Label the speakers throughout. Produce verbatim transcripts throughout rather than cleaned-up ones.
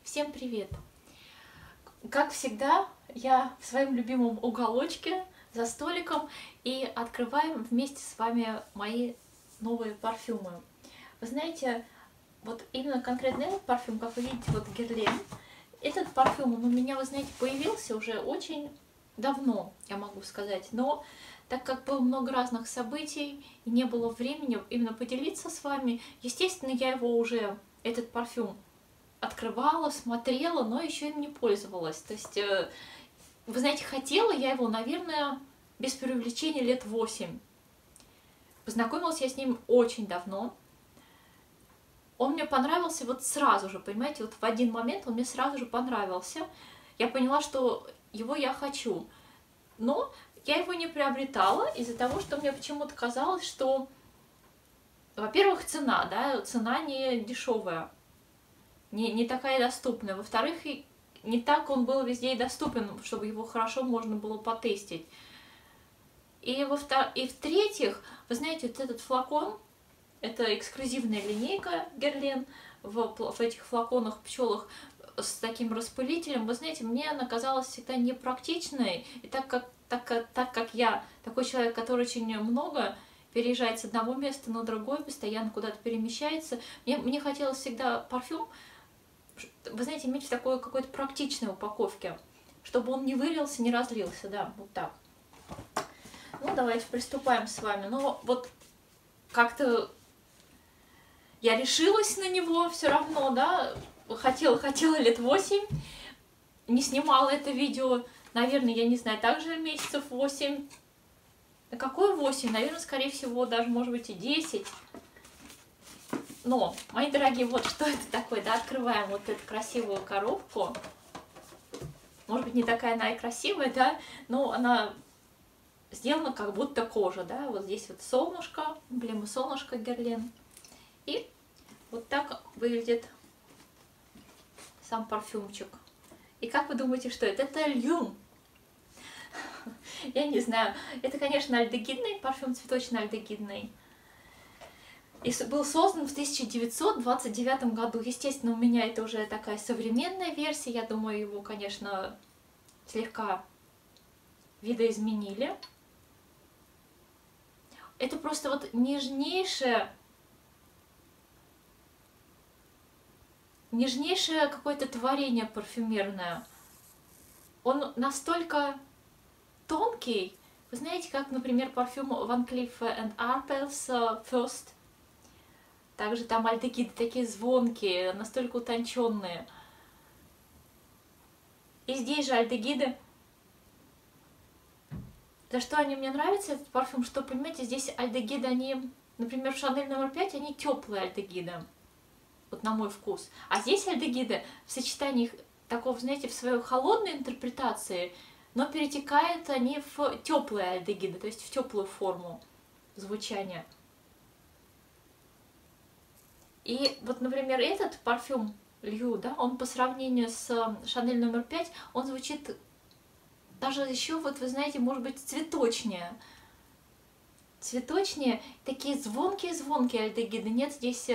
Speaker 1: Всем привет! Как всегда, я в своем любимом уголочке за столиком и открываем вместе с вами мои новые парфюмы. Вы знаете, вот именно конкретно этот парфюм, как вы видите, вот Guerlain, этот парфюм, он у меня, вы знаете, появился уже очень давно, я могу сказать, но так как было много разных событий и не было времени именно поделиться с вами, естественно, я его уже, этот парфюм, открывала, смотрела, но еще им не пользовалась. То есть, вы знаете, хотела я его, наверное, без преувеличения лет восемь. Познакомилась я с ним очень давно. Он мне понравился вот сразу же, понимаете, вот в один момент он мне сразу же понравился. Я поняла, что его я хочу. Но я его не приобретала из-за того, что мне почему-то казалось, что, во-первых, цена, да, цена не дешевая. Не, не такая доступная. Во-вторых, не так он был везде и доступен, чтобы его хорошо можно было потестить. И, во и в-третьих, вы знаете, вот этот флакон, это эксклюзивная линейка Guerlain в, в этих флаконах, пчелах с таким распылителем. Вы знаете, мне она казалась всегда непрактичной. И так как, так, как, так как я такой человек, который очень много переезжает с одного места на другое, постоянно куда-то перемещается, мне, мне хотелось всегда парфюм, вы знаете, иметь в такой какой-то практичной упаковке, чтобы он не вылился, не разлился, да, вот так. Ну, давайте приступаем с вами. Но вот как-то я решилась на него все равно, да, хотела, хотела лет восемь, не снимала это видео, наверное, я не знаю, также месяцев восемь. Да какое восемь? Наверное, скорее всего, даже, может быть, и десять. Но, мои дорогие, вот что это такое, да, открываем вот эту красивую коробку. Может быть, не такая она и красивая, да, но она сделана как будто кожа, да, вот здесь вот солнышко, эмблема солнышко Guerlain. И вот так выглядит сам парфюмчик. И как вы думаете, что это? Это Люм. Я не знаю, это, конечно, альдегидный парфюм, цветочно-альдегидный. И был создан в тысяча девятьсот двадцать девятом году. Естественно, у меня это уже такая современная версия. Я думаю, его, конечно, слегка видоизменили. Это просто вот нежнейшее, нежнейшее какое-то творение парфюмерное. Он настолько тонкий. Вы знаете, как, например, парфюм Van Cleef and Arpels First. Также там альдегиды такие звонкие, настолько утонченные. И здесь же альдегиды. За что они мне нравятся, этот парфюм, что, понимаете, здесь альдегиды, они, например, в Шанель номер пять, они теплые альдегиды. Вот на мой вкус. А здесь альдегиды в сочетании такого, знаете, в своей холодной интерпретации, но перетекают они в теплые альдегиды, то есть в теплую форму звучания. И вот, например, этот парфюм Лью, да, он по сравнению с Шанель номер пять, он звучит даже еще, вот вы знаете, может быть, цветочнее. Цветочнее, такие звонкие-звонкие альдегиды. Нет здесь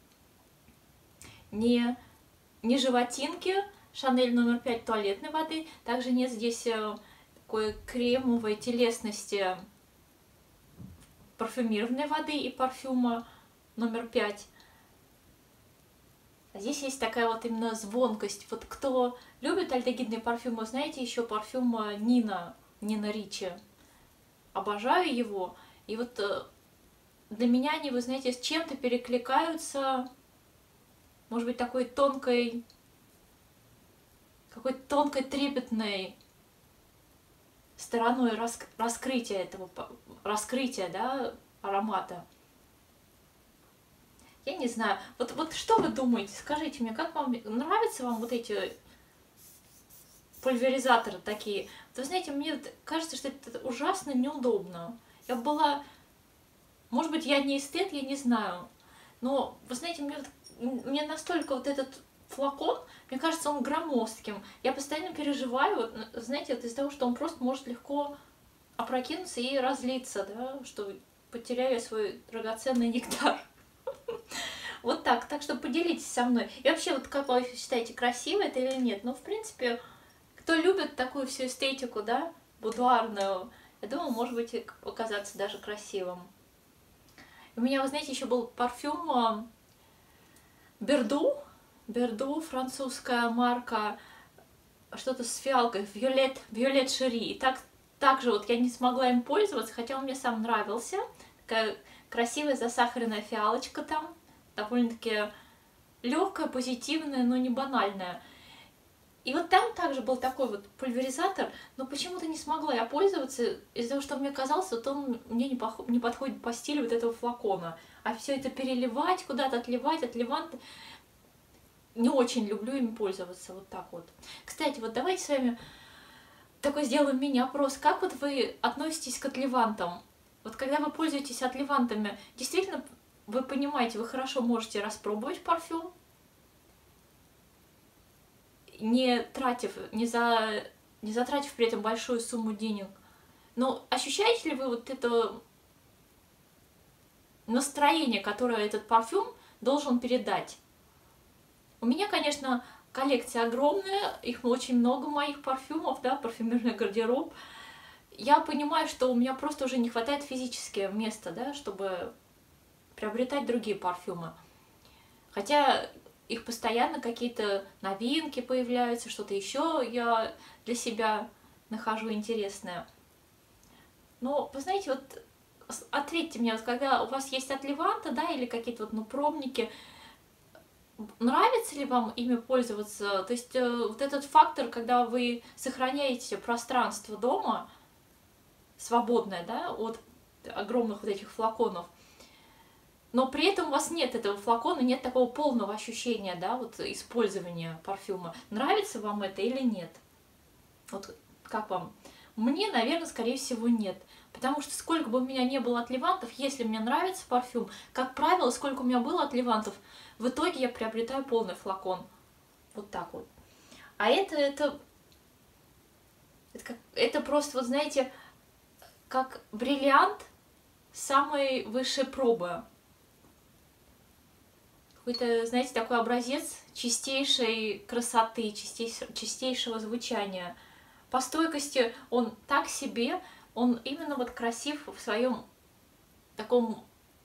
Speaker 1: не, не животинки Шанель номер пять туалетной воды, также нет здесь такой кремовой телесности парфюмированной воды и парфюма номер пять. Здесь есть такая вот именно звонкость. Вот кто любит альдегидные парфюмы, знаете, еще парфюм Нина, Нина Ричи. Обожаю его. И вот для меня они, вы знаете, с чем-то перекликаются, может быть, такой тонкой, какой-то тонкой трепетной стороной раск раскрытия этого, раскрытия, да, аромата. Я не знаю, вот, вот что вы думаете, скажите мне, как вам, нравятся вам вот эти пульверизаторы такие? Вы знаете, мне кажется, что это ужасно неудобно. Я была, может быть, я не эстет, я не знаю, но, вы знаете, мне, мне настолько вот этот флакон, мне кажется, он громоздким. Я постоянно переживаю, вот, знаете, вот из-за того, что он просто может легко опрокинуться и разлиться, да, что потеряю свой драгоценный нектар. Вот так. Так что поделитесь со мной. И вообще, вот как вы считаете, красиво это или нет? Ну, в принципе, кто любит такую всю эстетику, да, будуарную, я думаю, может быть, и оказаться даже красивым. У меня, вы знаете, еще был парфюм Берду. Берду, французская марка, что-то с фиалкой, Виолет, Виолет Шери. И так, также вот я не смогла им пользоваться, хотя он мне сам нравился. Такая красивая засахаренная фиалочка там, довольно-таки легкая, позитивная, но не банальная. И вот там также был такой вот пульверизатор, но почему-то не смогла я пользоваться из-за того, что мне казалось, что он мне не, пох... не подходит по стилю вот этого флакона. А все это переливать куда-то, отливать, отливать, не очень люблю им пользоваться вот так вот. Кстати, вот давайте с вами такой сделаем мини-опрос. Как вот вы относитесь к отливантам? Вот когда вы пользуетесь отливантами, действительно вы понимаете, вы хорошо можете распробовать парфюм, не тратив, не, за, не затратив при этом большую сумму денег. Но ощущаете ли вы вот это настроение, которое этот парфюм должен передать? У меня, конечно, коллекция огромная, их очень много моих парфюмов, да, парфюмерный гардероб. Я понимаю, что у меня просто уже не хватает физически места, да, чтобы приобретать другие парфюмы. Хотя их постоянно какие-то новинки появляются, что-то еще я для себя нахожу интересное. Но, вы знаете, вот ответьте мне, вот когда у вас есть отливанты, да, или какие-то вот, ну, пробники, нравится ли вам ими пользоваться? То есть э, вот этот фактор, когда вы сохраняете пространство дома, свободное, да, от огромных вот этих флаконов, но при этом у вас нет этого флакона, нет такого полного ощущения, да, вот использования парфюма. Нравится вам это или нет? Вот как вам? Мне, наверное, скорее всего, нет. Потому что сколько бы у меня не было отливантов, если мне нравится парфюм, как правило, сколько у меня было отливантов, в итоге я приобретаю полный флакон. Вот так вот. А это, это, это, как, это просто, вот знаете, как бриллиант самой высшей пробы. Какой-то, знаете, такой образец чистейшей красоты, чистейш... чистейшего звучания. По стойкости он так себе, он именно вот красив в своем таком,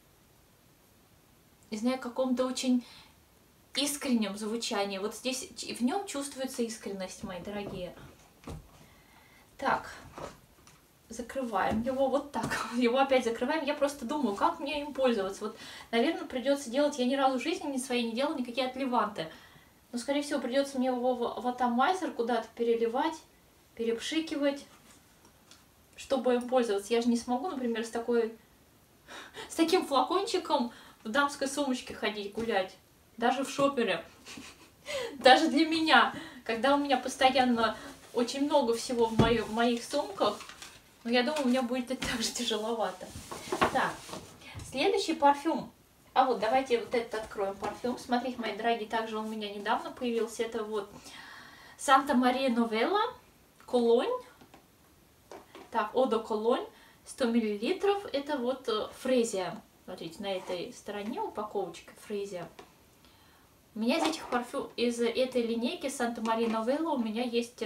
Speaker 1: не знаю, каком-то очень искреннем звучании. Вот здесь в нем чувствуется искренность, мои дорогие. Так, закрываем его вот так. Его опять закрываем. Я просто думаю, как мне им пользоваться. Вот, наверное, придется делать. Я ни разу в жизни ни своей не делала никакие отливанты. Но, скорее всего, придется мне его в атомайзер куда-то переливать, перепшикивать, чтобы им пользоваться. Я же не смогу, например, с такой, с таким флакончиком в дамской сумочке ходить гулять. Даже в шопере. Даже для меня. Когда у меня постоянно очень много всего в, моих, в моих сумках, но я думаю, у меня будет это так же тяжеловато. Так, следующий парфюм. А вот давайте вот этот откроем парфюм. Смотрите, мои дорогие, также он у меня недавно появился. Это вот Санта Мария Новелла, Колонь. Так, Одо Колонь, сто миллилитров. Это вот Фрезия. Смотрите, на этой стороне упаковочка Фрезия. У меня из этих парфюм, из этой линейки Санта Мария Новелла у меня есть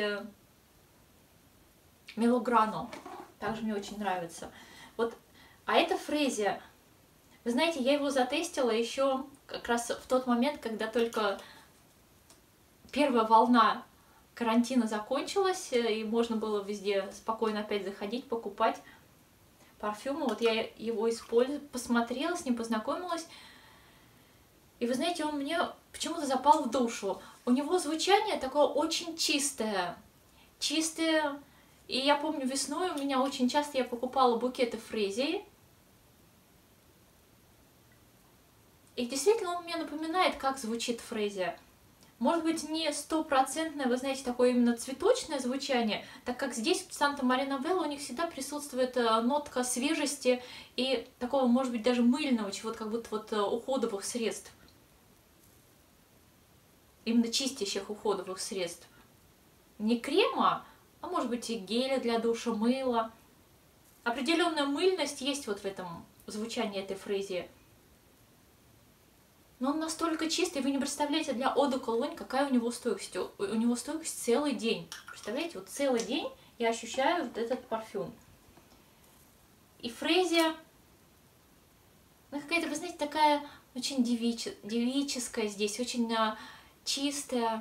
Speaker 1: Мелограно. Также мне очень нравится. Вот, а это Фрезия. Вы знаете, я его затестила еще как раз в тот момент, когда только первая волна карантина закончилась, и можно было везде спокойно опять заходить, покупать парфюмы. Вот я его использую, посмотрела, с ним познакомилась. И вы знаете, он мне почему-то запал в душу. У него звучание такое очень чистое. Чистое. И я помню, весной у меня очень часто я покупала букеты Фрезии. И действительно он мне напоминает, как звучит Фрезия. Может быть, не стопроцентное, вы знаете, такое именно цветочное звучание, так как здесь в Санта Мария Новелла у них всегда присутствует нотка свежести и такого, может быть, даже мыльного, чего-то как будто вот уходовых средств. Именно чистящих уходовых средств. Не крема, а может быть и геля для душа, мыла. Определенная мыльность есть вот в этом звучании этой Фрезии. Но он настолько чистый, вы не представляете для Eau de Cologne, какая у него стойкость. У него стойкость целый день. Представляете, вот целый день я ощущаю вот этот парфюм. И фрезия, ну, какая-то, вы знаете, такая очень девиче, девическая здесь, очень а, чистая.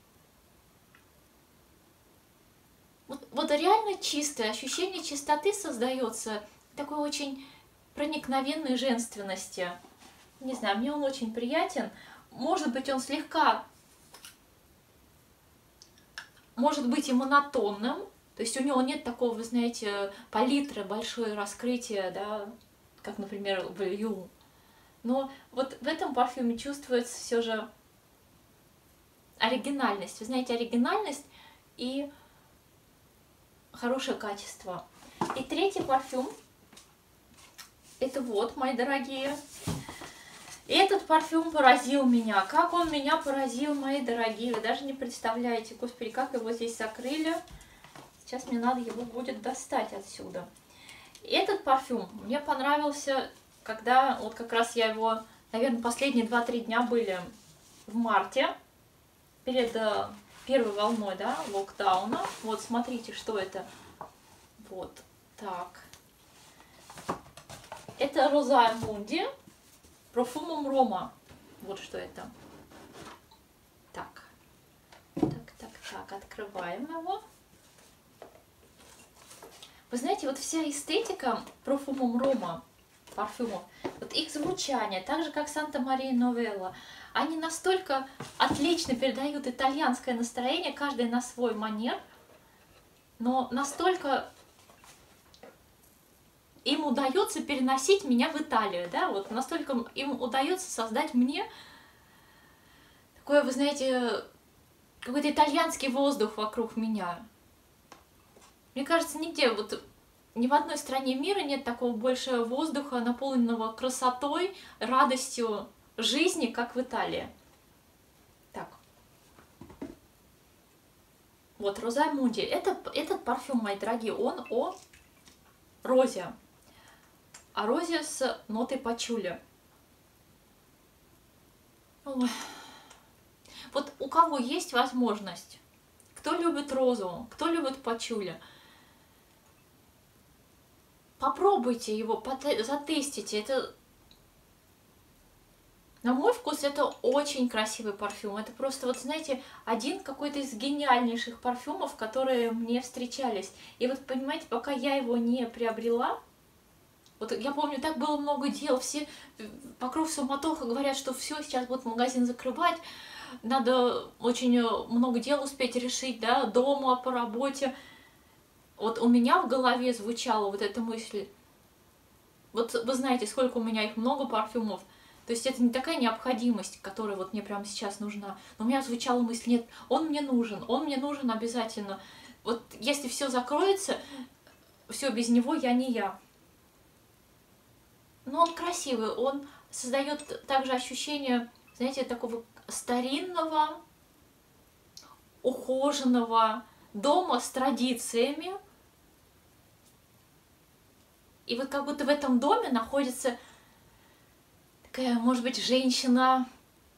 Speaker 1: Вот, вот реально чистое, ощущение чистоты создается, такой очень проникновенной женственности. Не знаю, мне он очень приятен. Может быть, он слегка, может быть и монотонным. То есть у него нет такого, вы знаете, палитры, большое раскрытие, да, как, например, в Ю. Но вот в этом парфюме чувствуется все же оригинальность. Вы знаете, оригинальность и хорошее качество. И третий парфюм. Это вот, мои дорогие. Этот парфюм поразил меня. Как он меня поразил, мои дорогие. Вы даже не представляете. Господи, как его здесь закрыли. Сейчас мне надо его будет достать отсюда. Этот парфюм мне понравился, когда вот как раз я его, наверное, последние два-три дня были в марте. Перед первой волной, да, локдауна. Вот, смотрите, что это. Вот, так. Это Роза Мунди Профумум Рома. Вот что это. Так. Так, так, так. Открываем его. Вы знаете, вот вся эстетика Профумум Рома парфюмов, вот их звучание, так же как Санта Мария Новелла, они настолько отлично передают итальянское настроение, каждый на свой манер, но настолько им удается переносить меня в Италию, да, вот настолько им удается создать мне такое, вы знаете, какой-то итальянский воздух вокруг меня. Мне кажется, нигде, вот ни в одной стране мира нет такого большего воздуха, наполненного красотой, радостью жизни, как в Италии. Так. Вот, Роза Мунди. Это, этот парфюм, мои дорогие, он о розе. О розе с нотой пачули. Ой. Вот у кого есть возможность, кто любит розу, кто любит пачули, попробуйте его, затестите. Это, на мой вкус, это очень красивый парфюм. Это просто, вот знаете, один какой-то из гениальнейших парфюмов, которые мне встречались. И вот, понимаете, пока я его не приобрела, вот я помню, так было много дел, все вокруг суматоха говорят, что все, сейчас будут магазин закрывать, надо очень много дел успеть решить, да, дома, по работе. Вот у меня в голове звучала вот эта мысль. Вот вы знаете, сколько у меня их много парфюмов. То есть это не такая необходимость, которая вот мне прямо сейчас нужна. Но у меня звучала мысль, нет, он мне нужен, он мне нужен обязательно. Вот если все закроется, все, без него я не я. Но он красивый, он создает также ощущение, знаете, такого старинного, ухоженного дома с традициями. И вот как будто в этом доме находится такая, может быть, женщина.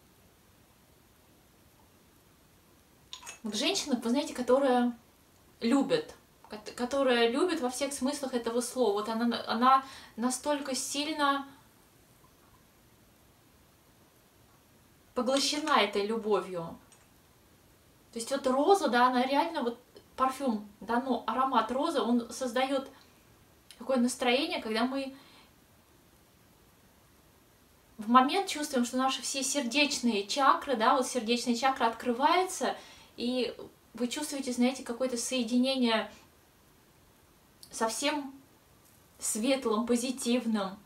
Speaker 1: Вот женщина, вы знаете, которая любит. Которая любит во всех смыслах этого слова. Вот она, она настолько сильно поглощена этой любовью. То есть вот роза, да, она реально, вот парфюм, да, ну, аромат розы, он создает такое настроение, когда мы в момент чувствуем, что наши все сердечные чакры, да, вот сердечная чакра открывается, и вы чувствуете, знаете, какое-то соединение совсем светлым, позитивным,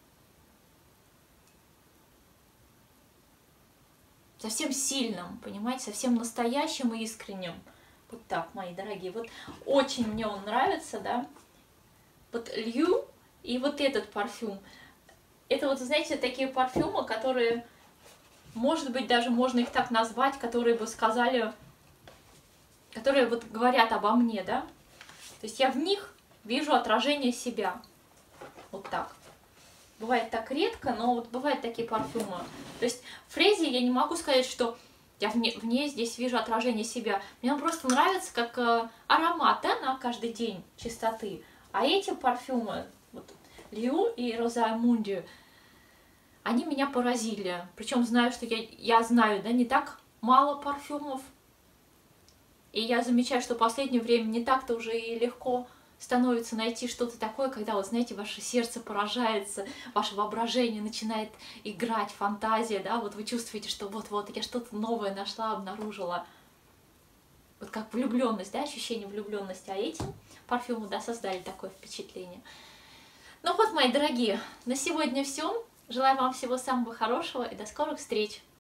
Speaker 1: совсем сильным, понимаете, совсем настоящим и искренним. Вот так, мои дорогие. Вот очень мне он нравится, да. Вот Лью и вот этот парфюм. Это вот, знаете, такие парфюмы, которые, может быть, даже можно их так назвать, которые бы сказали, которые вот говорят обо мне, да. То есть я в них вижу отражение себя. Вот так. бывает так редко, но вот бывают такие парфюмы. То есть Фрези я не могу сказать, что я в ней, в ней здесь вижу отражение себя. Мне он просто нравится как э, аромат, да, на каждый день чистоты. А эти парфюмы, вот Лью и Роза Мунди, они меня поразили. Причем знаю, что я, я знаю, да, не так мало парфюмов. И я замечаю, что в последнее время не так-то уже и легко становится найти что-то такое, когда, вот знаете, ваше сердце поражается, ваше воображение начинает играть, фантазия, да, вот вы чувствуете, что вот-вот я что-то новое нашла, обнаружила. Вот как влюбленность, да, ощущение влюбленности, а эти парфюмы, да, создали такое впечатление. Ну вот, мои дорогие, на сегодня все. Желаю вам всего самого хорошего и до скорых встреч!